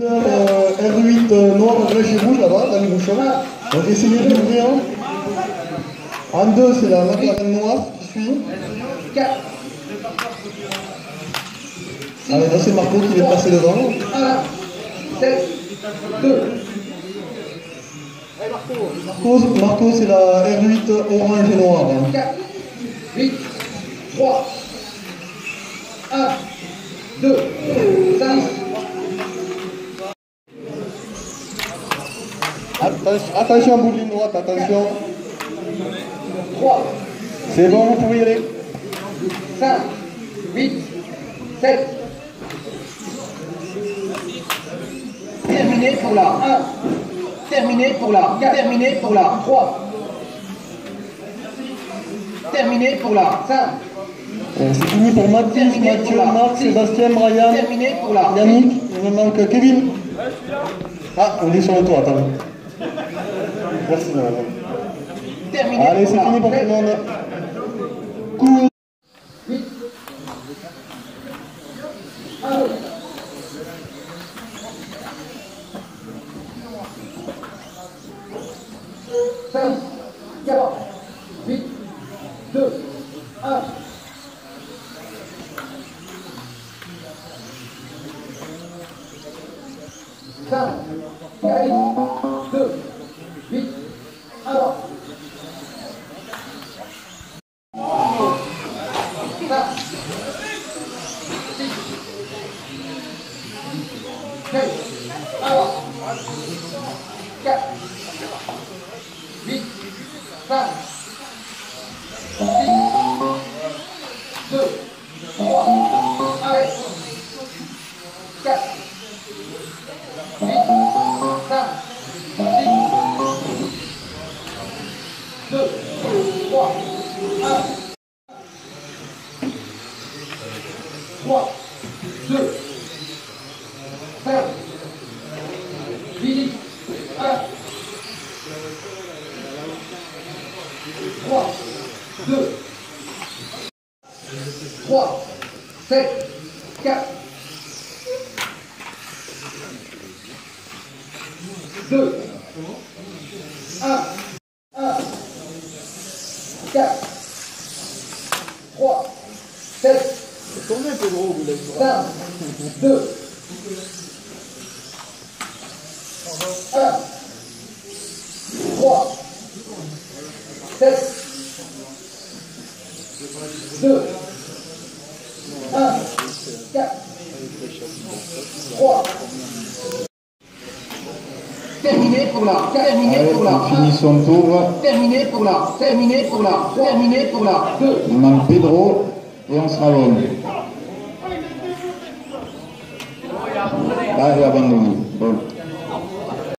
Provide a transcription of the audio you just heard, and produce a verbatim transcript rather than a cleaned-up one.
Euh, R huit euh, noir, flèche rouge là-bas, dans les bouchons. Donc essayez d'ouvrir. En deux, c'est la McLaren noire qui suit. quatre. Allez, là c'est Marco qui vient de passer devant. un, sept, deux. Marco, Marco c'est la R huit orange et noire. quatre, huit, trois, un, deux, cinq. Attention, attention, bout de ligne droite, attention. trois. C'est bon, vous pouvez y aller. cinq, huit, sept. Terminé pour la un. Terminé pour la quatre. Terminé pour la trois. Terminé pour la cinq. Euh, c'est fini pour Mathis, Mathieu, Marc, Sébastien, Brian, Terminé pour la Yannick. Il me manque Kevin. Ah, on est sur le toit, attends. Merci, madame. Terminé. Allez, c'est fini pour tout le monde. Coup. cinq, quatre, huit, deux, un. cinq, quatre, deux, huit, un. quatre, huit, cinq, six, deux, trois, un, quatre, huit, cinq, six, deux, trois, un, trois, deux, cinq, huit, un, trois, deux, trois, sept, quatre, deux, un, un, quatre, trois, sept, cinq, deux, un, trois, sept, deux, un, quatre, trois. Terminé pour la, terminé Allez, pour la, on finit son tour. terminé pour la, terminé pour la, terminé pour la, deux. Il manque Pedro et on sera bon. Ah, il a abandonné. Bon.